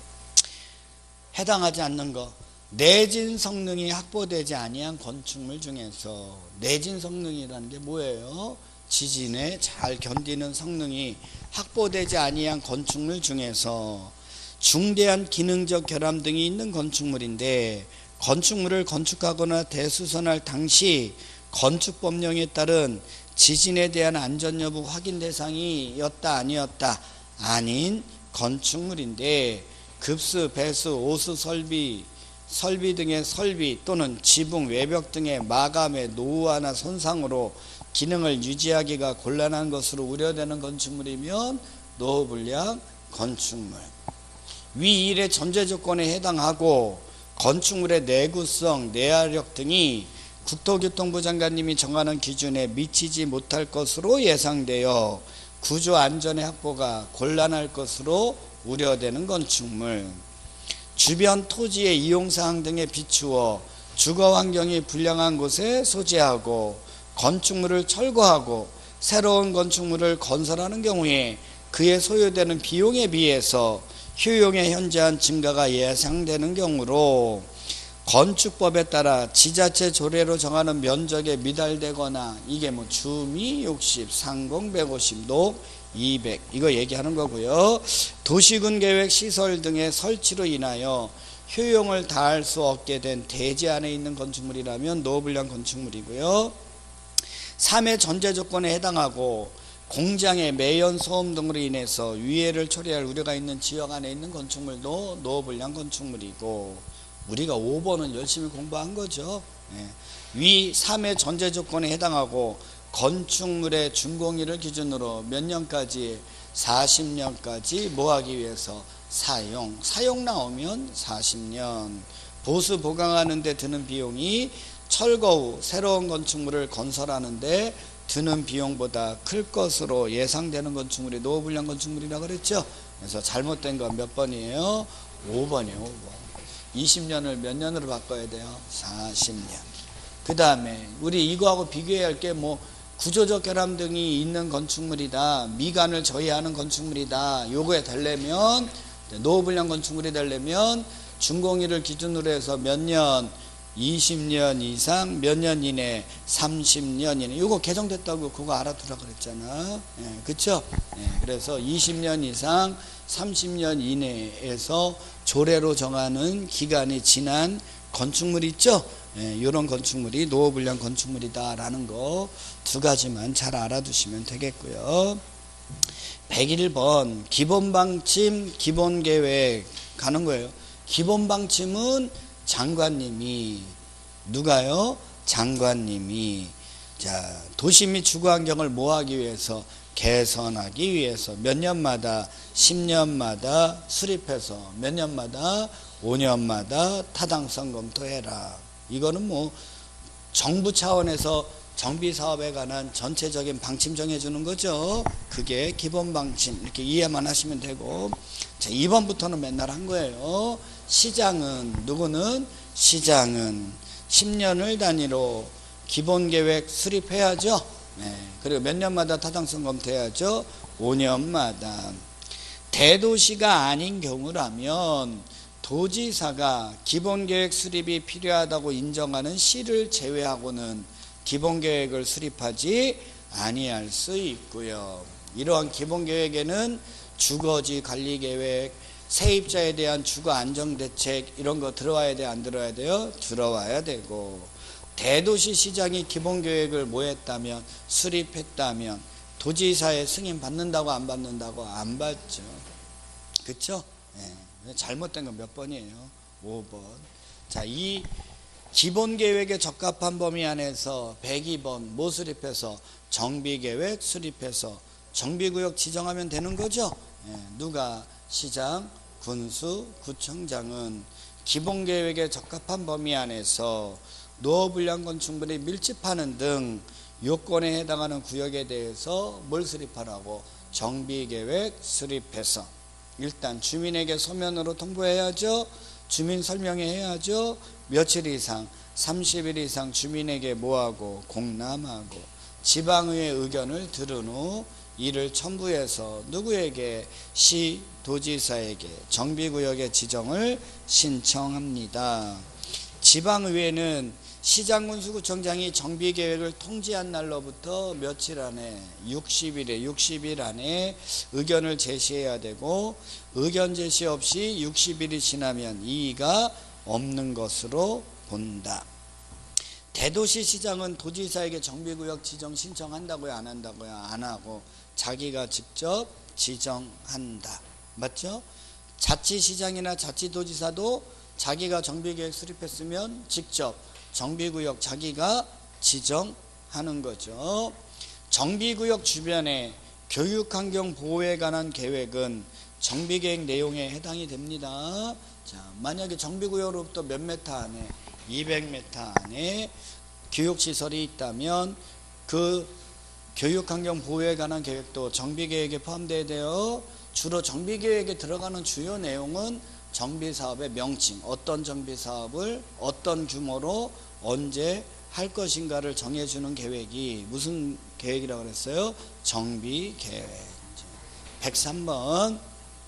해당하지 않는 거. 내진 성능이 확보되지 아니한 건축물 중에서, 내진 성능이라는 게 뭐예요? 지진에 잘 견디는 성능이 확보되지 아니한 건축물 중에서 중대한 기능적 결함 등이 있는 건축물인데, 건축물을 건축하거나 대수선할 당시 건축법령에 따른 지진에 대한 안전 여부 확인 대상이었다 아니었다? 아닌 건축물인데, 급수, 배수, 오수 설비 설비 등의 설비 또는 지붕, 외벽 등의 마감의 노후화나 손상으로 기능을 유지하기가 곤란한 것으로 우려되는 건축물이면 노후불량 건축물. 위 일의 전제 조건에 해당하고 건축물의 내구성, 내화력 등이 국토교통부 장관님이 정하는 기준에 미치지 못할 것으로 예상되어 구조 안전의 확보가 곤란할 것으로 우려되는 건축물, 주변 토지의 이용사항 등에 비추어 주거 환경이 불량한 곳에 소재하고 건축물을 철거하고 새로운 건축물을 건설하는 경우에 그에 소요되는 비용에 비해서 효용의 현저한 증가가 예상되는 경우로 건축법에 따라 지자체 조례로 정하는 면적에 미달되거나, 이게 뭐 주미 육십, 상공 백오십, 녹 이백, 이거 얘기하는 거고요. 도시군 계획 시설 등의 설치로 인하여 효용을 다할 수 없게 된 대지 안에 있는 건축물이라면 노후불량 건축물이고요. 삼 회 전제 조건에 해당하고 공장의 매연 소음 등으로 인해서 위해를 초래할 우려가 있는 지역 안에 있는 건축물도 노후불량 건축물이고, 우리가 오 번은 열심히 공부한 거죠. 예. 위 삼 회 전제 조건에 해당하고 건축물의 준공일을 기준으로 몇 년까지? 사십 년까지 뭐 하기 위해서? 사용. 사용 나오면 사십 년. 보수 보강하는 데 드는 비용이 철거 후 새로운 건축물을 건설하는 데 드는 비용보다 클 것으로 예상되는 건축물이 노후불량 건축물이라고 그랬죠. 그래서 잘못된 건 몇 번이에요? 오 번이에요. 오 번. 이십 년을 몇 년으로 바꿔야 돼요? 사십 년. 그 다음에 우리 이거하고 비교해야 할 게 뭐 구조적 결함 등이 있는 건축물이다, 미관을 저해하는 건축물이다, 요거에 되려면, 노후불량 건축물이 되려면 준공일을 기준으로 해서 몇 년? 이십 년 이상, 몇 년 이내? 삼십 년 이내. 요거 개정됐다고 그거 알아두라 그랬잖아. 예, 그쵸? 예, 그래서 이십 년 이상, 삼십 년 이내에서 조례로 정하는 기간이 지난 건축물 있죠? 예, 이런 건축물이 노후불량 건축물이다라는 거 두 가지만 잘 알아두시면 되겠고요. 백일 번 기본방침, 기본계획 가는 거예요. 기본방침은 장관님이, 누가요? 장관님이. 자, 도시 및 주거환경을 뭐 하기 위해서? 개선하기 위해서 몇 년마다? 십 년마다 수립해서 몇 년마다? 오 년마다 타당성 검토해라. 이거는 뭐 정부 차원에서 정비사업에 관한 전체적인 방침 정해주는 거죠. 그게 기본방침, 이렇게 이해만 하시면 되고, 자, 이 번부터는 맨날 한 거예요. 시장은, 누구는? 시장은 십 년을 단위로 기본계획 수립해야죠. 네. 그리고 몇 년마다 타당성 검토해야죠. 오 년마다. 대도시가 아닌 경우라면 도지사가 기본계획 수립이 필요하다고 인정하는 시를 제외하고는 기본계획을 수립하지 아니할 수 있고요. 이러한 기본계획에는 주거지 관리계획, 세입자에 대한 주거 안정대책 이런 거 들어와야 돼, 안 들어와야 돼요? 들어와야 되고, 대도시 시장이 기본계획을 뭐 했다면? 수립했다면 도지사의 승인 받는다고 안 받는다고? 안 받죠. 그쵸? 네. 잘못된 건 몇 번이에요? 오 번. 자, 이 기본계획에 적합한 범위 안에서 백이 번 뭐 수립해서? 정비계획 수립해서 정비구역 지정하면 되는 거죠. 예, 누가? 시장, 군수, 구청장은 기본계획에 적합한 범위 안에서 노후불량 건축물이 밀집하는 등 요건에 해당하는 구역에 대해서 뭘 수립하라고? 정비계획 수립해서 일단 주민에게 서면으로 통보해야죠. 주민 설명회 해야죠. 며칠 이상? 삼십 일 이상 주민에게 뭐하고? 공람하고 지방의회 의견을 들은 후 이를 첨부해서 누구에게? 시, 도지사에게 정비구역의 지정을 신청합니다. 지방의회는 시장군수구청장이 정비계획을 통지한 날로부터 며칠 안에? 육십 일에 육십 일 안에 의견을 제시해야 되고, 의견 제시 없이 육십 일이 지나면 이의가 없는 것으로 본다. 대도시 시장은 도지사에게 정비구역 지정 신청한다고요? 안 한다고요? 안 하고 자기가 직접 지정한다. 맞죠? 자치시장이나 자치도지사도 자기가 정비계획 수립했으면 직접 정비구역 자기가 지정하는 거죠. 정비구역 주변에 교육환경 보호에 관한 계획은 정비계획 내용에 해당이 됩니다. 자, 만약에 정비구역으로부터 몇 미터 안에, 이백 미터 안에 교육시설이 있다면 그 교육환경 보호에 관한 계획도 정비계획에 포함되어야 돼요. 주로 정비계획에 들어가는 주요 내용은 정비사업의 명칭, 어떤 정비사업을 어떤 규모로 언제 할 것인가를 정해주는 계획이 무슨 계획이라고 그랬어요? 정비계획. 백삼 번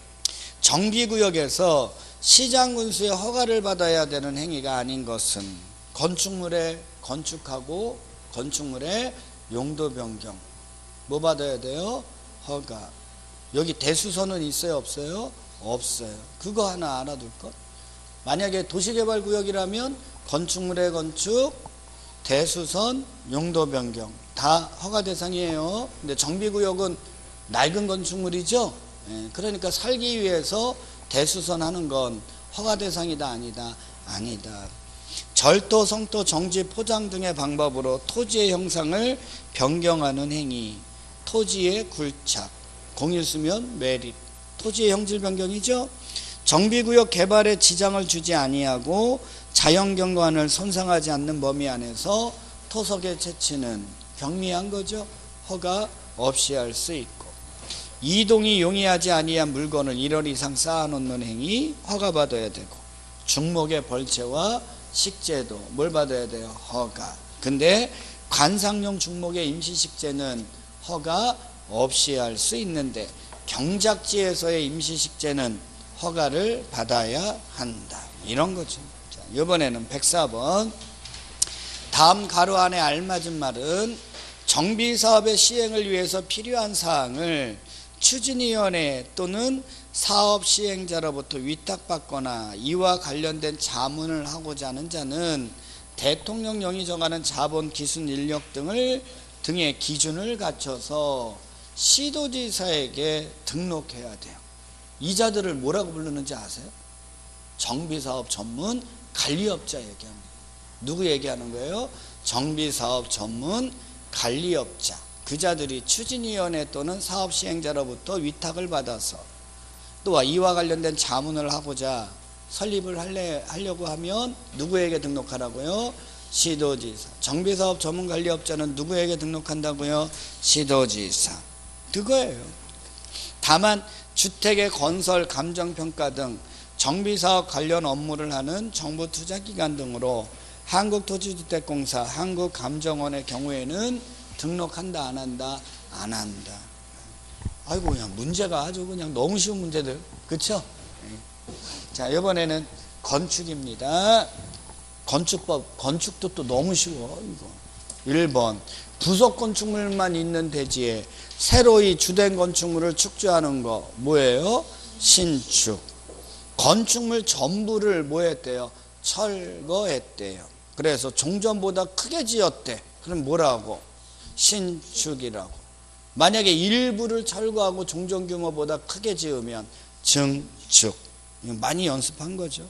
정비구역에서 시장군수의 허가를 받아야 되는 행위가 아닌 것은 건축물에 건축하고 건축물의 용도 변경 뭐 받아야 돼요? 허가. 여기 대수선은 있어요 없어요? 없어요. 그거 하나 알아둘 것. 만약에 도시개발구역이라면 건축물의 건축, 대수선, 용도 변경 다 허가 대상이에요. 근데 정비구역은 낡은 건축물이죠. 예, 그러니까 살기 위해서 대수선 하는 건 허가 대상이다 아니다? 아니다. 절도, 성도, 정지, 포장 등의 방법으로 토지의 형상을 변경하는 행위, 토지의 굴착, 공일 쓰면 매립, 토지의 형질 변경이죠. 정비구역 개발에 지장을 주지 아니하고 자연경관을 손상하지 않는 범위 안에서 토석의 채취는 경미한 거죠. 허가 없이 할 수 있고, 이동이 용이하지 아니한 물건을 일 월 이상 쌓아놓는 행위 허가받아야 되고, 중목의 벌채와 식재도 뭘 받아야 돼요? 허가. 근데 관상용 중목의 임시식재는 허가 없이 할 수 있는데 경작지에서의 임시식재는 허가를 받아야 한다. 이런 거죠. 자, 이번에는 백사 번 다음 가로 안에 알맞은 말은 정비사업의 시행을 위해서 필요한 사항을 추진위원회 또는 사업 시행자로부터 위탁받거나 이와 관련된 자문을 하고자 하는 자는 대통령령이 정하는 자본, 기술, 인력 등을 등의 기준을 갖춰서 시도지사에게 등록해야 돼요. 이 자들을 뭐라고 부르는지 아세요? 정비사업 전문 관리업자 얘기합니다. 누구 얘기하는 거예요? 정비사업 전문 관리업자. 그 자들이 추진위원회 또는 사업 시행자로부터 위탁을 받아서 또 이와 관련된 자문을 하고자 설립을 할래, 하려고 하면 누구에게 등록하라고요? 시도지사. 정비사업 전문관리업자는 누구에게 등록한다고요? 시도지사. 그거예요. 다만 주택의 건설, 감정평가 등 정비사업 관련 업무를 하는 정부투자기관 등으로 한국토지주택공사, 한국감정원의 경우에는 등록한다 안 한다? 안 한다. 아이고 그냥 문제가 아주 그냥 너무 쉬운 문제들, 그쵸? 자, 이번에는 건축입니다. 건축법, 건축도 또 너무 쉬워 이거. 일 번 부속 건축물만 있는 대지에 새로이 주된 건축물을 축조하는 거 뭐예요? 신축. 건축물 전부를 뭐 했대요? 철거했대요. 그래서 종전보다 크게 지었대. 그럼 뭐라고? 신축이라고. 만약에 일부를 철거하고 종전 규모보다 크게 지으면 증축. 많이 연습한 거죠.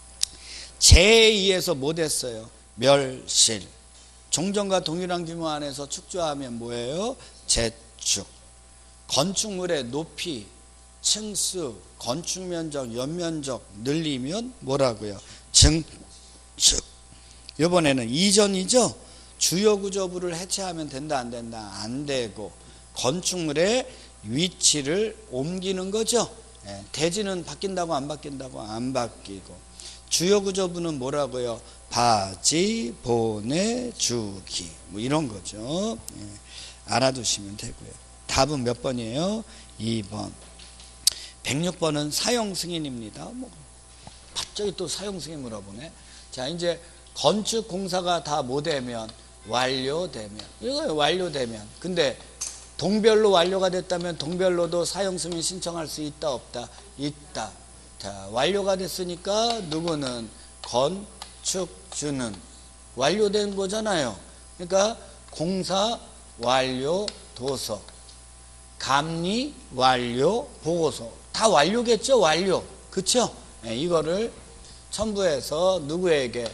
제이에서 뭐 됐어요? 멸실. 종전과 동일한 규모 안에서 축조하면 뭐예요? 재축. 건축물의 높이, 층수, 건축면적, 연면적 늘리면 뭐라고요? 증축. 이번에는 이전이죠. 주요 구조부를 해체하면 된다 안 된다? 안 되고 건축물의 위치를 옮기는 거죠. 예, 대지는 바뀐다고 안 바뀐다고? 안 바뀌고. 주요 구조부는 뭐라고요? 바지 보내주기 뭐 이런 거죠. 예, 알아두시면 되고요. 답은 몇 번이에요? 이 번. 백육 번은 사용 승인입니다. 뭐 갑자기 또 사용 승인 물어보네. 자, 이제 건축 공사가 다 뭐 되면? 완료되면. 이거 완료되면. 근데 동별로 완료가 됐다면 동별로도 사용 승인 신청할 수 있다 없다? 있다. 자, 완료가 됐으니까 누구는? 건축주는 완료된 거잖아요. 그러니까 공사 완료 도서, 감리 완료 보고서 다 완료겠죠? 완료. 그쵸? 네, 이거를 첨부해서 누구에게?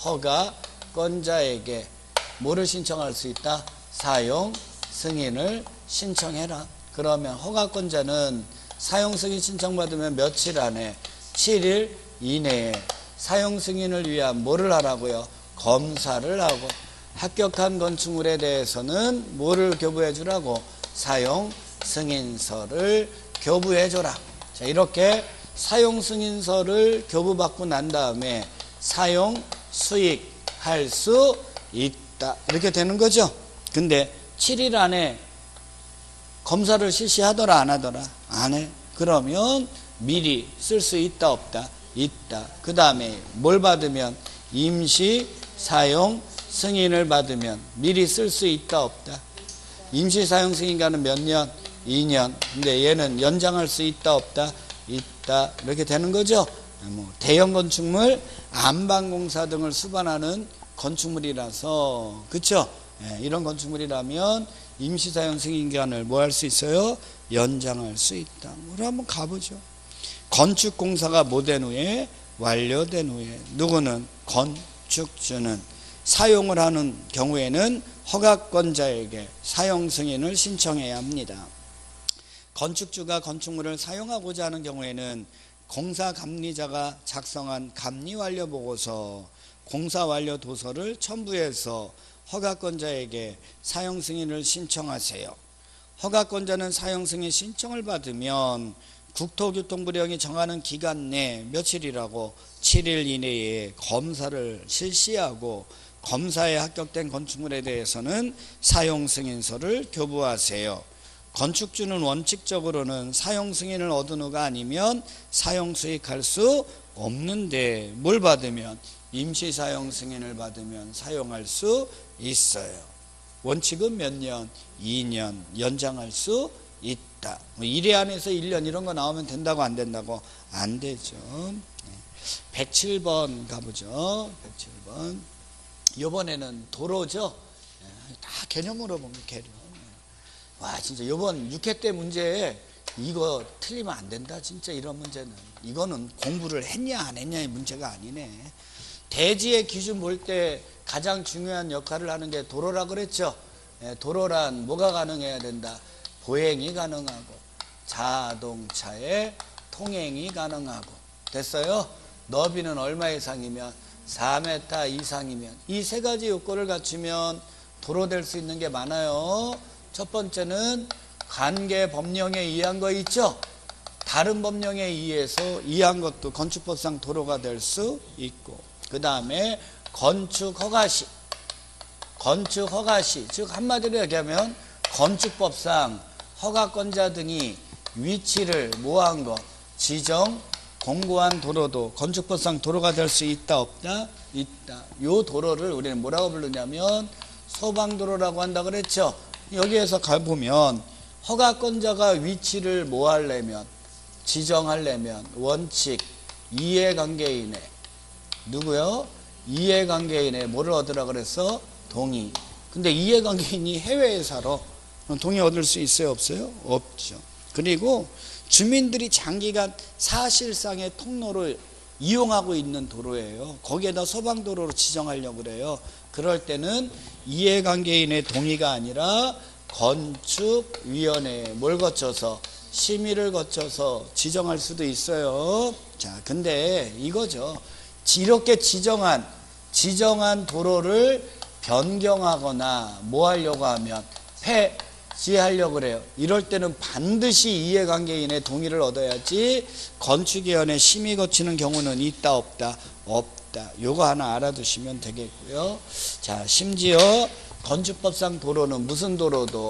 허가권자에게 뭐를 신청할 수 있다? 사용 승인을 신청해라. 그러면 허가권자는 사용 승인 신청받으면 며칠 안에 칠 일 이내에 사용 승인을 위한 뭐를 하라고요? 검사를 하고 합격한 건축물에 대해서는 뭐를 교부해 주라고? 사용 승인서를 교부해 줘라. 자, 이렇게 사용 승인서를 교부받고 난 다음에 사용 수익할 수 있다. 이렇게 되는 거죠. 근데 칠 일 안에 검사를 실시하더라 안 하더라? 안 해. 그러면 미리 쓸 수 있다 없다? 있다. 그 다음에 뭘 받으면? 임시 사용 승인을 받으면 미리 쓸 수 있다 없다? 임시 사용 승인가는 몇 년? 이 년. 근데 얘는 연장할 수 있다 없다? 있다. 이렇게 되는 거죠. 뭐 대형 건축물, 안방공사 등을 수반하는 건축물이라서, 그쵸? 예, 이런 건축물이라면 임시 사용 승인 기간을 뭐 할 수 있어요? 연장할 수 있다. 우리 한번 가보죠. 건축공사가 뭐 된 후에? 완료된 후에 누구는? 건축주는 사용을 하는 경우에는 허가권자에게 사용 승인을 신청해야 합니다. 건축주가 건축물을 사용하고자 하는 경우에는 공사감리자가 작성한 감리완료보고서, 공사완료도서를 첨부해서 허가권자에게 사용 승인을 신청하세요. 허가권자는 사용 승인 신청을 받으면 국토교통부령이 정하는 기간 내 며칠이라고? 칠 일 이내에 검사를 실시하고 검사에 합격된 건축물에 대해서는 사용 승인서를 교부하세요. 건축주는 원칙적으로는 사용 승인을 얻은 후가 아니면 사용 수익할 수 없는데 뭘 받으면? 임시 사용 승인을 받으면 사용할 수 있어요. 원칙은 몇 년? 이 년. 연장할 수 있다. 일 회 안에서 일 년 이런 거 나오면 된다고 안 된다고? 안 되죠. 백칠 번 가보죠. 백칠 번. 이번에는 도로죠. 다 개념으로 보면 개념. 와, 진짜 이번 육 회 때 문제 이거 틀리면 안 된다. 진짜 이런 문제는. 이거는 공부를 했냐 안 했냐의 문제가 아니네. 대지의 기준 볼 때 가장 중요한 역할을 하는 게 도로라 그랬죠. 도로란 뭐가 가능해야 된다? 보행이 가능하고 자동차의 통행이 가능하고. 됐어요? 너비는 얼마 이상이면? 사 미터 이상이면. 이 세 가지 요건을 갖추면 도로 될 수 있는 게 많아요. 첫 번째는 관계 법령에 의한 거 있죠? 다른 법령에 의해서 이한 것도 건축법상 도로가 될 수 있고, 그 다음에 건축 허가시, 건축 허가시, 즉 한마디로 얘기하면 건축법상 허가권자 등이 위치를 뭐한 거? 지정 공고한 도로도 건축법상 도로가 될 수 있다 없다? 있다. 요 도로를 우리는 뭐라고 부르냐면 소방도로라고 한다 그랬죠. 여기에서 가보면 허가권자가 위치를 뭐 하려면, 지정하려면 원칙 이해관계인의 누구요? 이해관계인의 뭐를 얻으라 그랬어? 동의. 근데 이해관계인이 해외에 살아. 동의 얻을 수 있어요 없어요? 없죠. 그리고 주민들이 장기간 사실상의 통로를 이용하고 있는 도로예요. 거기에다 소방도로로 지정하려고 그래요. 그럴 때는 이해관계인의 동의가 아니라 건축위원회에 뭘 거쳐서? 심의를 거쳐서 지정할 수도 있어요. 자, 근데 이거죠. 이렇게 지정한 지정한 도로를 변경하거나 뭐 하려고 하면 폐지하려고 그래요. 이럴 때는 반드시 이해관계인의 동의를 얻어야지. 건축위원회 심의 거치는 경우는 있다 없다? 없다. 요거 하나 알아두시면 되겠고요. 자, 심지어 건축법상 도로는 무슨 도로도?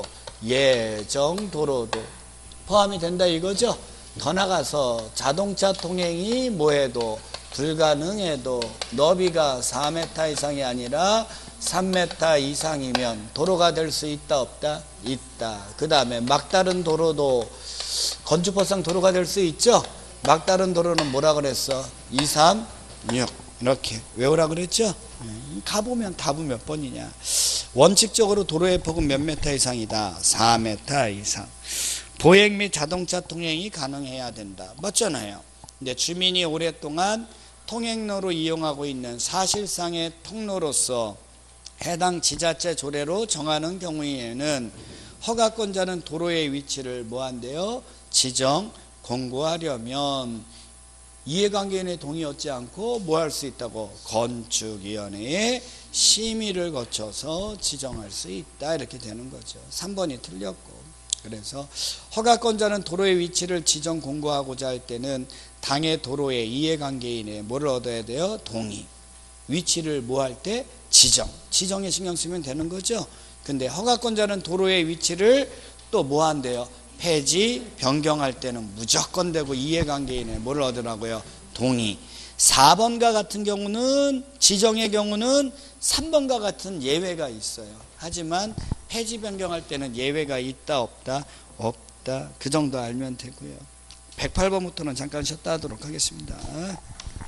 예정 도로도 포함이 된다 이거죠. 더 나가서 자동차 통행이 뭐해도 불가능해도 너비가 사 미터 이상이 아니라 삼 미터 이상이면 도로가 될 수 있다 없다? 있다. 그 다음에 막다른 도로도 건축법상 도로가 될 수 있죠. 막다른 도로는 뭐라 그랬어? 이, 삼, 육 이렇게 외우라 그랬죠. 가보면 답은 몇 번이냐. 원칙적으로 도로의 폭은 몇 미터 이상이다? 사 미터 이상. 보행 및 자동차 통행이 가능해야 된다. 맞잖아요. 근데 주민이 오랫동안 통행로로 이용하고 있는 사실상의 통로로서 해당 지자체 조례로 정하는 경우에는 허가권자는 도로의 위치를 뭐한대요? 지정 공고하려면 이해관계인의 동의 얻지 않고 뭐 할 수 있다고? 건축위원회의 심의를 거쳐서 지정할 수 있다. 이렇게 되는 거죠. 삼 번이 틀렸고. 그래서 허가권자는 도로의 위치를 지정 공고하고자 할 때는 당해 도로의 이해관계인의 뭐를 얻어야 돼요? 동의. 위치를 뭐 할 때? 지정. 지정에 신경 쓰면 되는 거죠. 근데 허가권자는 도로의 위치를 또 뭐 한대요? 폐지, 변경할 때는 무조건 되고 이해관계인의 뭐를 얻으라고요? 동의. 사 번과 같은 경우는 지정의 경우는 삼 번과 같은 예외가 있어요. 하지만 폐지 변경할 때는 예외가 있다 없다? 없다. 그 정도 알면 되고요. 백팔 번부터는 잠깐 쉬었다 하도록 하겠습니다.